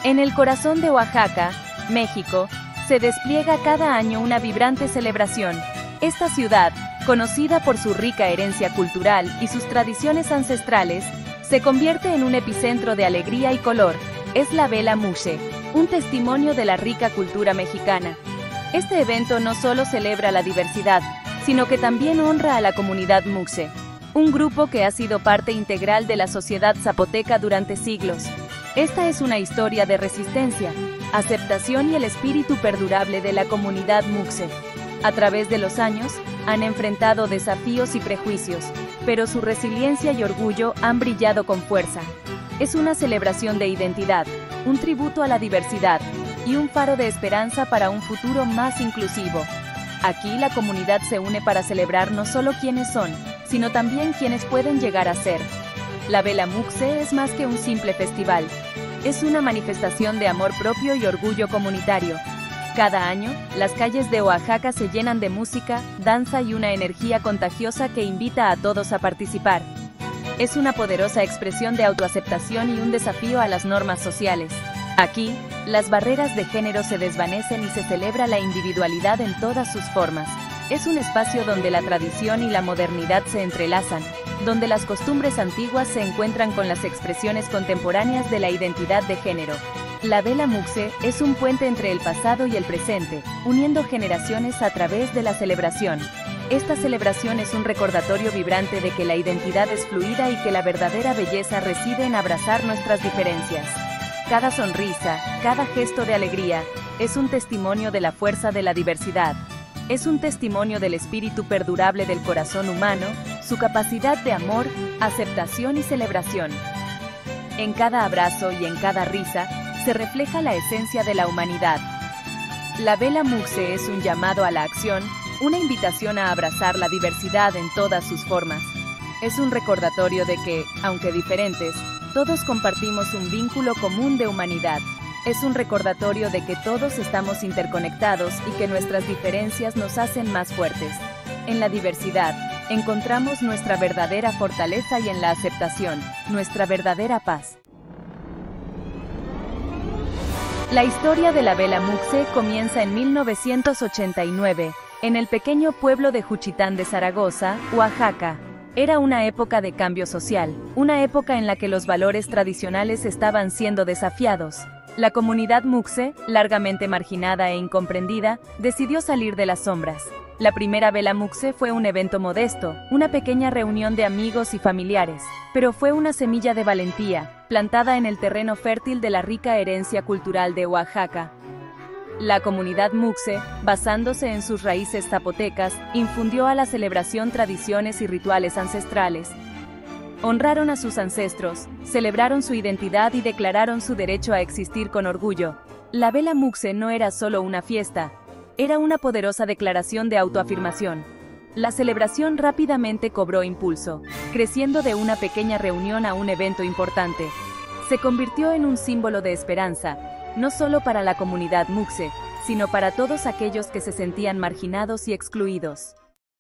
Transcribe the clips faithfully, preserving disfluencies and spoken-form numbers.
En el corazón de Oaxaca, México, se despliega cada año una vibrante celebración. Esta ciudad, conocida por su rica herencia cultural y sus tradiciones ancestrales, se convierte en un epicentro de alegría y color. Es la Vela Muxe, un testimonio de la rica cultura mexicana. Este evento no solo celebra la diversidad, sino que también honra a la comunidad Muxe, un grupo que ha sido parte integral de la sociedad zapoteca durante siglos. Esta es una historia de resistencia, aceptación y el espíritu perdurable de la comunidad Muxe. A través de los años, han enfrentado desafíos y prejuicios, pero su resiliencia y orgullo han brillado con fuerza. Es una celebración de identidad, un tributo a la diversidad y un faro de esperanza para un futuro más inclusivo. Aquí la comunidad se une para celebrar no solo quiénes son, sino también quienes pueden llegar a ser. La Vela Muxe es más que un simple festival. Es una manifestación de amor propio y orgullo comunitario. Cada año, las calles de Oaxaca se llenan de música, danza y una energía contagiosa que invita a todos a participar. Es una poderosa expresión de autoaceptación y un desafío a las normas sociales. Aquí, las barreras de género se desvanecen y se celebra la individualidad en todas sus formas. Es un espacio donde la tradición y la modernidad se entrelazan, donde las costumbres antiguas se encuentran con las expresiones contemporáneas de la identidad de género. La Vela Muxe es un puente entre el pasado y el presente, uniendo generaciones a través de la celebración. Esta celebración es un recordatorio vibrante de que la identidad es fluida y que la verdadera belleza reside en abrazar nuestras diferencias. Cada sonrisa, cada gesto de alegría, es un testimonio de la fuerza de la diversidad. Es un testimonio del espíritu perdurable del corazón humano, su capacidad de amor, aceptación y celebración. En cada abrazo y en cada risa, se refleja la esencia de la humanidad. La Vela Muxe es un llamado a la acción, una invitación a abrazar la diversidad en todas sus formas. Es un recordatorio de que, aunque diferentes, todos compartimos un vínculo común de humanidad. Es un recordatorio de que todos estamos interconectados y que nuestras diferencias nos hacen más fuertes. En la diversidad, encontramos nuestra verdadera fortaleza y en la aceptación, nuestra verdadera paz. La historia de la Vela Muxe comienza en mil novecientos ochenta y nueve, en el pequeño pueblo de Juchitán de Zaragoza, Oaxaca. Era una época de cambio social, una época en la que los valores tradicionales estaban siendo desafiados. La comunidad Muxe, largamente marginada e incomprendida, decidió salir de las sombras. La primera Vela Muxe fue un evento modesto, una pequeña reunión de amigos y familiares, pero fue una semilla de valentía, plantada en el terreno fértil de la rica herencia cultural de Oaxaca. La comunidad Muxe, basándose en sus raíces zapotecas, infundió a la celebración tradiciones y rituales ancestrales. Honraron a sus ancestros, celebraron su identidad y declararon su derecho a existir con orgullo. La Vela Muxe no era solo una fiesta, era una poderosa declaración de autoafirmación. La celebración rápidamente cobró impulso, creciendo de una pequeña reunión a un evento importante. Se convirtió en un símbolo de esperanza, no solo para la comunidad Muxe, sino para todos aquellos que se sentían marginados y excluidos.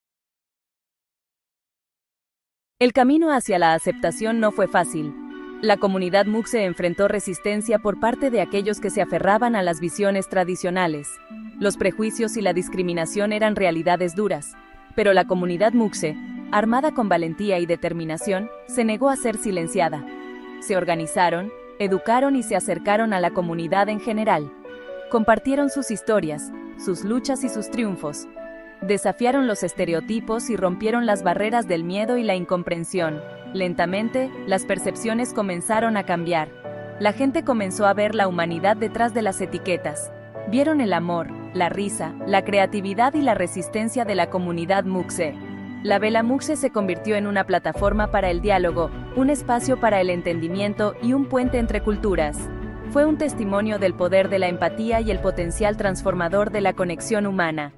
El camino hacia la aceptación no fue fácil. La comunidad Muxe enfrentó resistencia por parte de aquellos que se aferraban a las visiones tradicionales. Los prejuicios y la discriminación eran realidades duras, pero la comunidad Muxe, armada con valentía y determinación, se negó a ser silenciada. Se organizaron, educaron y se acercaron a la comunidad en general. Compartieron sus historias, sus luchas y sus triunfos. Desafiaron los estereotipos y rompieron las barreras del miedo y la incomprensión. Lentamente, las percepciones comenzaron a cambiar. La gente comenzó a ver la humanidad detrás de las etiquetas. Vieron el amor, la risa, la creatividad y la resistencia de la comunidad Muxe. La Vela Muxe se convirtió en una plataforma para el diálogo, un espacio para el entendimiento y un puente entre culturas. Fue un testimonio del poder de la empatía y el potencial transformador de la conexión humana.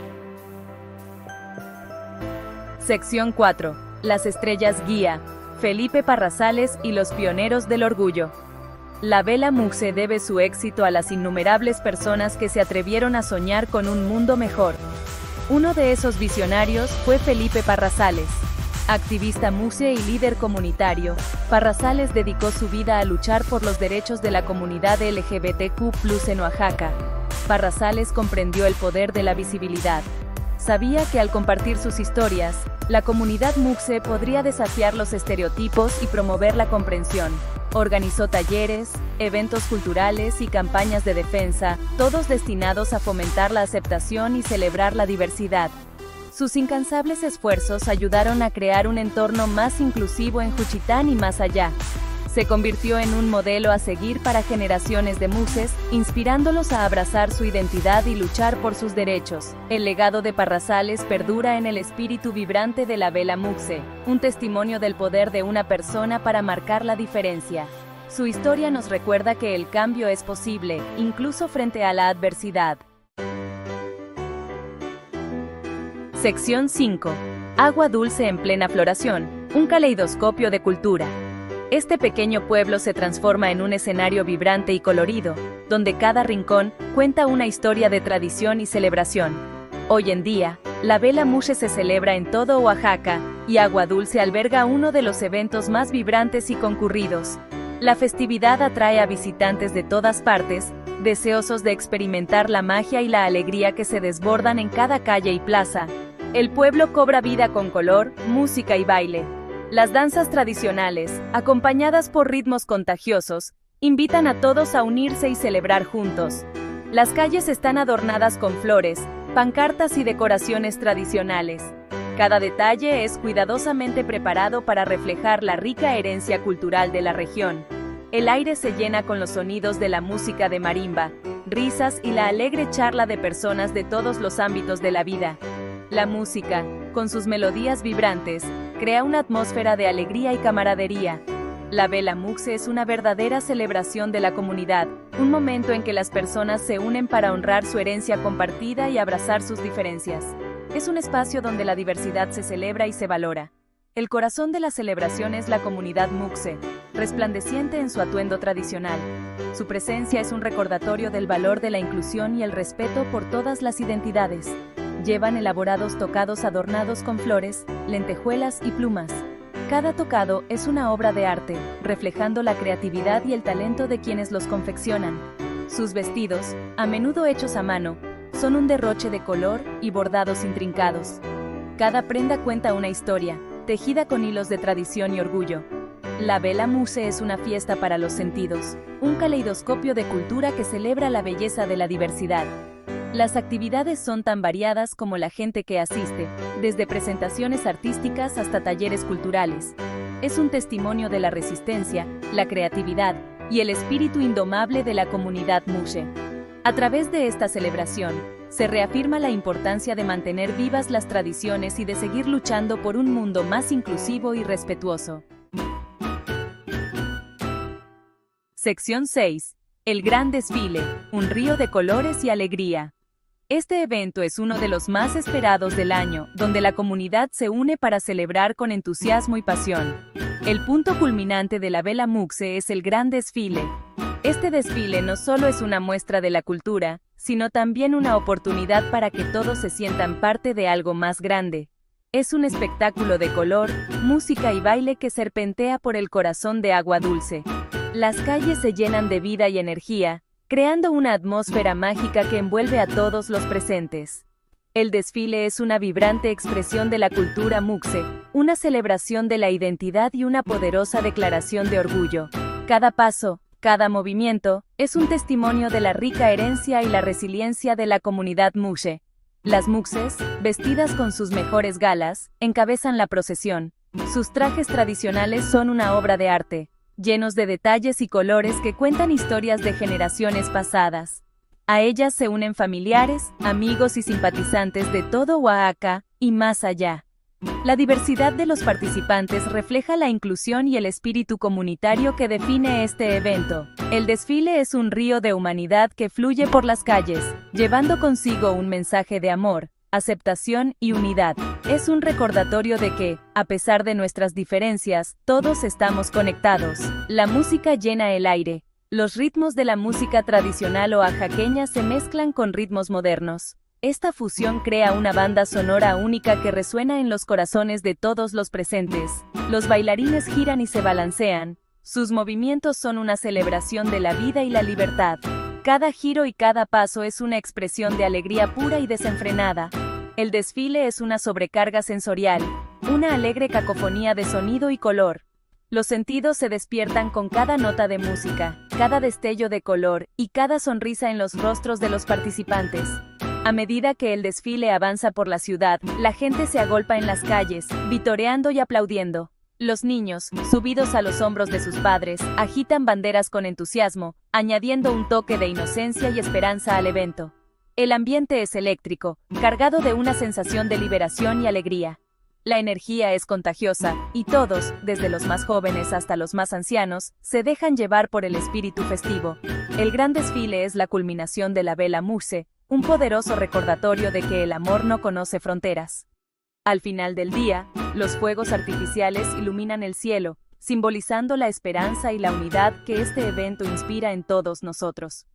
Sección cuatro. Las estrellas guía. Felipe Parrazales y los pioneros del orgullo. La Vela Muxe debe su éxito a las innumerables personas que se atrevieron a soñar con un mundo mejor. Uno de esos visionarios fue Felipe Parrazales. Activista muxe y líder comunitario, Parrazales dedicó su vida a luchar por los derechos de la comunidad L G B T Q plus, en Oaxaca. Parrazales comprendió el poder de la visibilidad. Sabía que al compartir sus historias, la comunidad muxe podría desafiar los estereotipos y promover la comprensión. Organizó talleres, eventos culturales y campañas de defensa, todos destinados a fomentar la aceptación y celebrar la diversidad. Sus incansables esfuerzos ayudaron a crear un entorno más inclusivo en Juchitán y más allá. Se convirtió en un modelo a seguir para generaciones de muxes, inspirándolos a abrazar su identidad y luchar por sus derechos. El legado de Parrazales perdura en el espíritu vibrante de la vela muxe, un testimonio del poder de una persona para marcar la diferencia. Su historia nos recuerda que el cambio es posible, incluso frente a la adversidad. Sección cinco. Agua Dulce en plena floración, un caleidoscopio de cultura. Este pequeño pueblo se transforma en un escenario vibrante y colorido, donde cada rincón cuenta una historia de tradición y celebración. Hoy en día, la vela muxe se celebra en todo Oaxaca, y Agua Dulce alberga uno de los eventos más vibrantes y concurridos. La festividad atrae a visitantes de todas partes, deseosos de experimentar la magia y la alegría que se desbordan en cada calle y plaza. El pueblo cobra vida con color, música y baile. Las danzas tradicionales, acompañadas por ritmos contagiosos, invitan a todos a unirse y celebrar juntos. Las calles están adornadas con flores, pancartas y decoraciones tradicionales. Cada detalle es cuidadosamente preparado para reflejar la rica herencia cultural de la región. El aire se llena con los sonidos de la música de marimba, risas y la alegre charla de personas de todos los ámbitos de la vida. La música, con sus melodías vibrantes, crea una atmósfera de alegría y camaradería. La vela muxe es una verdadera celebración de la comunidad, un momento en que las personas se unen para honrar su herencia compartida y abrazar sus diferencias. Es un espacio donde la diversidad se celebra y se valora. El corazón de la celebración es la comunidad muxe, resplandeciente en su atuendo tradicional. Su presencia es un recordatorio del valor de la inclusión y el respeto por todas las identidades. Llevan elaborados tocados adornados con flores, lentejuelas y plumas. Cada tocado es una obra de arte, reflejando la creatividad y el talento de quienes los confeccionan. Sus vestidos, a menudo hechos a mano, son un derroche de color y bordados intrincados. Cada prenda cuenta una historia, tejida con hilos de tradición y orgullo. La vela muxe es una fiesta para los sentidos, un caleidoscopio de cultura que celebra la belleza de la diversidad. Las actividades son tan variadas como la gente que asiste, desde presentaciones artísticas hasta talleres culturales. Es un testimonio de la resistencia, la creatividad y el espíritu indomable de la comunidad muxe. A través de esta celebración, se reafirma la importancia de mantener vivas las tradiciones y de seguir luchando por un mundo más inclusivo y respetuoso. Sección seis. El Gran Desfile, un río de colores y alegría. Este evento es uno de los más esperados del año, donde la comunidad se une para celebrar con entusiasmo y pasión. El punto culminante de la vela muxe es el Gran Desfile. Este desfile no solo es una muestra de la cultura, sino también una oportunidad para que todos se sientan parte de algo más grande. Es un espectáculo de color, música y baile que serpentea por el corazón de Agua Dulce. Las calles se llenan de vida y energía, creando una atmósfera mágica que envuelve a todos los presentes. El desfile es una vibrante expresión de la cultura muxe, una celebración de la identidad y una poderosa declaración de orgullo. Cada paso, cada movimiento, es un testimonio de la rica herencia y la resiliencia de la comunidad muxe. Las muxes, vestidas con sus mejores galas, encabezan la procesión. Sus trajes tradicionales son una obra de arte, llenos de detalles y colores que cuentan historias de generaciones pasadas. A ellas se unen familiares, amigos y simpatizantes de todo Oaxaca, y más allá. La diversidad de los participantes refleja la inclusión y el espíritu comunitario que define este evento. El desfile es un río de humanidad que fluye por las calles, llevando consigo un mensaje de amor, aceptación y unidad. Es un recordatorio de que, a pesar de nuestras diferencias, todos estamos conectados. La música llena el aire. Los ritmos de la música tradicional oaxaqueña se mezclan con ritmos modernos. Esta fusión crea una banda sonora única que resuena en los corazones de todos los presentes. Los bailarines giran y se balancean. Sus movimientos son una celebración de la vida y la libertad. Cada giro y cada paso es una expresión de alegría pura y desenfrenada. El desfile es una sobrecarga sensorial, una alegre cacofonía de sonido y color. Los sentidos se despiertan con cada nota de música, cada destello de color y cada sonrisa en los rostros de los participantes. A medida que el desfile avanza por la ciudad, la gente se agolpa en las calles, vitoreando y aplaudiendo. Los niños, subidos a los hombros de sus padres, agitan banderas con entusiasmo, añadiendo un toque de inocencia y esperanza al evento. El ambiente es eléctrico, cargado de una sensación de liberación y alegría. La energía es contagiosa, y todos, desde los más jóvenes hasta los más ancianos, se dejan llevar por el espíritu festivo. El gran desfile es la culminación de la Bella Muse, un poderoso recordatorio de que el amor no conoce fronteras. Al final del día, los fuegos artificiales iluminan el cielo, simbolizando la esperanza y la unidad que este evento inspira en todos nosotros.